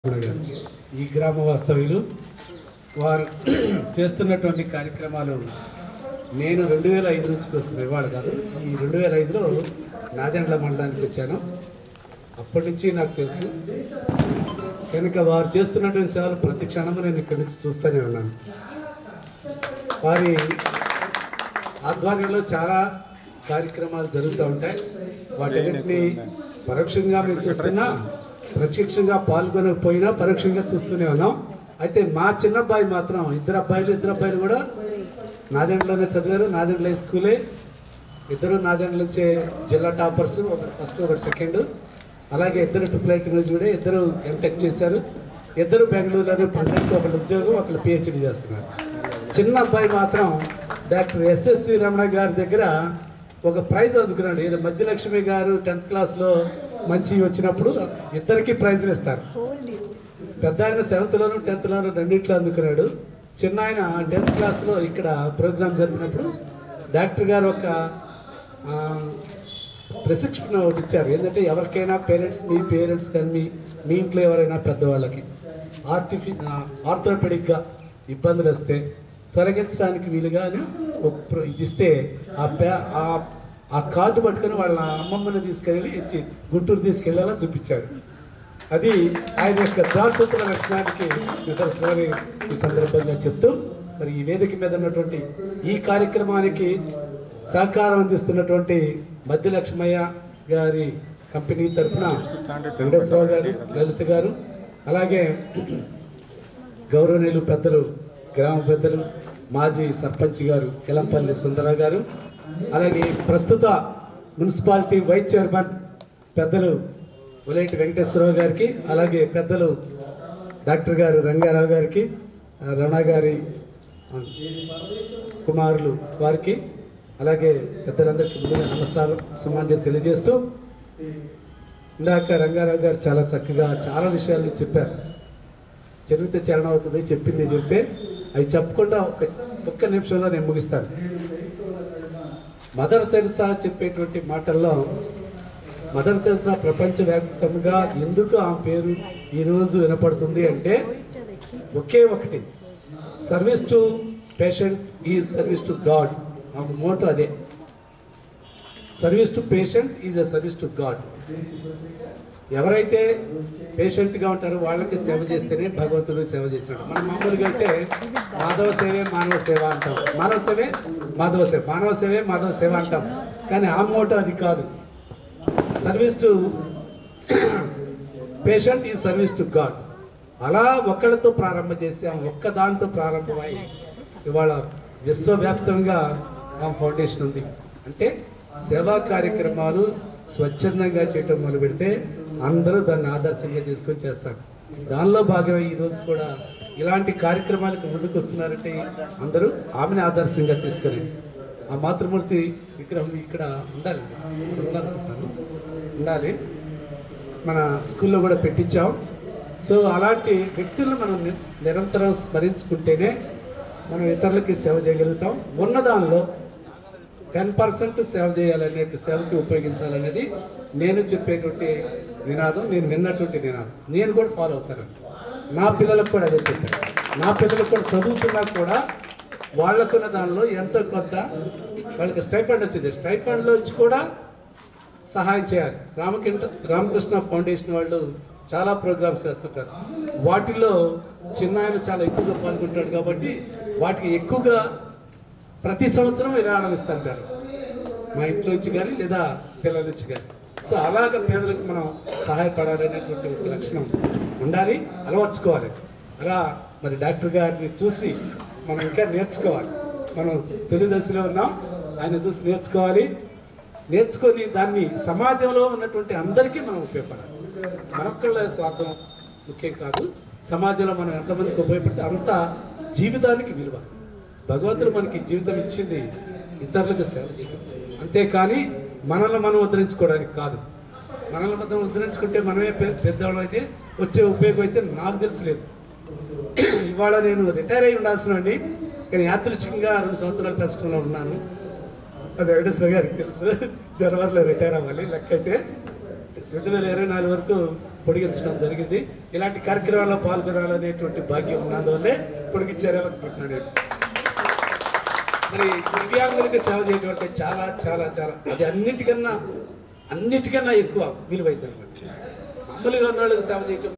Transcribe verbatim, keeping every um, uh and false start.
ఈ గ్రామ వాస్తవ్యులు వారు చేస్తున్నటువంటి కార్యక్రమాలు నేను రెండు వేల ఐదు నుంచి చూస్తున్నా, ఇవాళ కాదు. ఈ రెండు వేల ఐదులో నాదెండ్ల మండలానికి వచ్చాను. అప్పటి నుంచి నాకు తెలుసు కనుక వారు చేస్తున్నటువంటి సేవలు ప్రతి క్షణము నేను ఇక్కడి నుంచి చూస్తూనే ఉన్నాను. వారి ఆధ్వర్యంలో చాలా కార్యక్రమాలు జరుగుతూ ఉంటాయి. వాటన్నింటినీ పరోక్షంగా మేము చూస్తున్నా, ప్రత్యక్షంగా పాల్గొనకపోయినా పరోక్షంగా చూస్తూనే ఉన్నాం. అయితే మా చిన్న అబ్బాయి మాత్రం, ఇద్దరు అబ్బాయిలు ఇద్దరు అబ్బాయిలు కూడా నాదెండ్లలోనే చదివారు. నాదెండ్ల హై స్కూలే, ఇద్దరు నాదెండ్ల నుంచే జిల్లా టాపర్స్, ఒకటి ఫస్ట్ ఒకటి సెకండ్. అలాగే ఇద్దరు ట్రిపుల్ ఐటీ నుంచి కూడా ఇద్దరు ఎంటెక్ చేశారు. ఇద్దరు బెంగళూరులోనే ప్రజెంట్ ఒకళ్ళు ఉద్యోగం, ఒకళ్ళు పిహెచ్డి చేస్తున్నారు. చిన్న అబ్బాయి మాత్రం డాక్టర్ ఎస్ఎస్వి రమణ గారి దగ్గర ఒక ప్రైజ్ అందుకున్నాడు. ఏదో మధ్యలక్ష్మి గారు టెన్త్ క్లాస్లో మంచి వచ్చినప్పుడు ఇద్దరికి ప్రైజ్లు ఇస్తారు. పెద్ద ఆయన సెవెంత్లోను టెన్త్లోను రెండింటిలో అందుకున్నాడు. చిన్న ఆయన టెన్త్ క్లాస్లో ఇక్కడ ప్రోగ్రామ్ జరిపినప్పుడు డాక్టర్ గారు ఒక ప్రశిక్షణ ఒకటి ఇచ్చారు. ఏంటంటే ఎవరికైనా పేరెంట్స్, మీ పేరెంట్స్ కానీ మీ మీ ఇంట్లో ఎవరైనా పెద్దవాళ్ళకి ఆర్టిఫి ఆర్థోపెడిక్గా ఇబ్బందులు వస్తే తొలగించడానికి వీలుగా ఇది ఇస్తే ఆ ప్యా ఆ కార్డు పట్టుకొని వాళ్ళ అమ్మమ్మని తీసుకెళ్ళి ఇచ్చి గుంటూరు తీసుకెళ్ళేలా చూపించాడు. అది ఆయన యొక్క దాతృత్వ లక్షణానికి నిదర్శనమని ఈ సందర్భంగా చెప్తూ, మరి ఈ వేదిక మీద ఉన్నటువంటి ఈ కార్యక్రమానికి సహకారం అందిస్తున్నటువంటి మధ్య లక్ష్మయ్య గారి కంపెనీ తరఫున వెంకటేశ్వరరావు గారు, లలిత గారు, అలాగే గౌరవనీయులు పెద్దలు, గ్రామ పెద్దలు, మాజీ సర్పంచ్ గారు కిలంపల్లి సుందరరావు గారు, అలాగే ప్రస్తుత మున్సిపాలిటీ వైస్ చైర్మన్ పెద్దలు ఉలేటి వెంకటేశ్వరరావు గారికి, అలాగే పెద్దలు డాక్టర్ గారు రంగారావు గారికి, రమణ గారి కుమారులు వారికి, అలాగే పెద్దలందరికీ ముందుగా నమస్కారం సుమాంజలి తెలియజేస్తూ, ఇందాక రంగారావు గారు చాలా చక్కగా చాలా విషయాలు చెప్పారు. చదివితే చరణ అవుతుంది, చెప్పింది చెప్తే అవి చెప్పకుండా ఒక ఒక్క నిమిషంలో నేను ముగిస్తాను. మదర్ తెరెసా చెప్పేటువంటి మాటల్లో, మదర్ తెరెసా ప్రపంచవ్యాప్తంగా ఎందుకు ఆ పేరు ఈరోజు వినపడుతుంది అంటే ఒకే ఒకటి, service to patient is service to God. ఆ మోటో అదే, service to patient is a service to God. ఎవరైతే పేషెంట్గా ఉంటారో వాళ్ళకి సేవ చేస్తేనే భగవంతుడు సేవ చేసినట్టు. మనం మామూలుగా అయితే మాధవ సేవే మానవ సేవ అంటాం, మానవ సేవే మాధవ సేవ, మానవ సేవే మాధవ సేవ అంటాం. కానీ ఆ మోటో అది కాదు. సర్వీస్ టు పేషెంట్ ఈ సర్వీస్ టు గాడ్. అలా ఒక్కళ్ళతో ప్రారంభం చేసి ఆ ఒక్క దాంతో ప్రారంభమై ఇవాళ విశ్వవ్యాప్తంగా ఆ ఫౌండేషన్ ఉంది. అంటే సేవా కార్యక్రమాలు స్వచ్ఛందంగా చేయటం మొదలు పెడితే అందరూ దాన్ని ఆదర్శంగా తీసుకొని చేస్తారు. దానిలో భాగమే ఈరోజు కూడా ఇలాంటి కార్యక్రమాలకు ముందుకు వస్తున్నారంటే అందరూ ఆమెను ఆదర్శంగా తీసుకొని ఆ మాతృమూర్తి విగ్రహం ఇక్కడ ఉండాలి ఉండాలనుకుంటాను ఉండాలి మన స్కూల్లో కూడా పెట్టించాం. సో అలాంటి వ్యక్తులను మనం నిరంతరం స్మరించుకుంటేనే మనం ఇతరులకి సేవ చేయగలుగుతాం. ఉన్న దానిలో టెన్ పర్సెంట్ సేవ చేయాలనేట్టు సేవకి ఉపయోగించాలనేది నేను చెప్పేటువంటి నినాదం, నేను విన్నటువంటి నినాదం. నేను కూడా ఫాలో అవుతాను. నా పిల్లలకు కూడా అదే చెప్పాను. నా పిల్లలకు కూడా చదువుతున్నా కూడా వాళ్ళకున్న దానిలో ఎంతో కొంత వాళ్ళకి స్టైఫండ్ వచ్చింది, స్టైఫండ్లో వచ్చి కూడా సహాయం చేయాలి. రామకృష్ణ రామకృష్ణ ఫౌండేషన్ వాళ్ళు చాలా ప్రోగ్రామ్స్ చేస్తుంటారు. వాటిల్లో చిన్న ఆయన చాలా ఎక్కువగా పాల్గొంటాడు కాబట్టి వాటికి ఎక్కువగా ప్రతి సంవత్సరం విరాళం ఇస్తుంటారు, మా ఇంట్లో నుంచి కానీ లేదా పిల్లల నుంచి కానీ. సో అలాగ పేదలకు మనం సహాయపడాలనేటువంటి ఒక లక్షణం ఉండాలి, అలవర్చుకోవాలి. అలా మరి డాక్టర్ గారిని చూసి మనం ఇంకా నేర్చుకోవాలి. మనం తొలి దశలో ఉన్నాం, ఆయన చూసి నేర్చుకోవాలి. నేర్చుకొని దాన్ని సమాజంలో ఉన్నటువంటి అందరికీ మనం ఉపయోగపడాలి. మనొక్కళ్ళ స్వార్థం ముఖ్యం కాదు, సమాజంలో మనం ఎంతమందికి ఉపయోగపడితే అంత జీవితానికి విలువ. భగవంతుడు మనకి జీవితం ఇచ్చింది ఇతరులకు సేవ చేయడం, అంతేకాని మనల్ని మనం ఉద్ధరించుకోవడానికి కాదు. మనల్ని మనం ఉద్ధరించుకుంటే మనమే పెద్దవాళ్ళం అయితే వచ్చే ఉపయోగం అయితే నాకు తెలుసులేదు. ఇవాళ నేను రిటైర్ అయి ఉండాల్సినండి, కానీ యాదృచ్ఛికంగా రెండు సంవత్సరాల కష్టంలో ఉన్నాను. అది వెంకటేశ్వర గారికి తెలుసు. జనవరిలో రిటైర్ అవ్వాలి. లెక్క అయితే రెండు వేల ఇరవై నాలుగు వరకు పొడిగించడం జరిగింది. ఇలాంటి కార్యక్రమాల్లో పాల్గొనాలనేటువంటి భాగ్యం ఉన్నందువల్లే పొడిగించారనుకుంటున్నాను. మరి దివ్యాంగులకి సేవ చేయడం అంటే చాలా చాలా చాలా అది అన్నిటికన్నా అన్నిటికన్నా ఎక్కువ విలువైంది అనమాట. మామూలుగా ఉన్న వాళ్ళకి సేవ చేయటం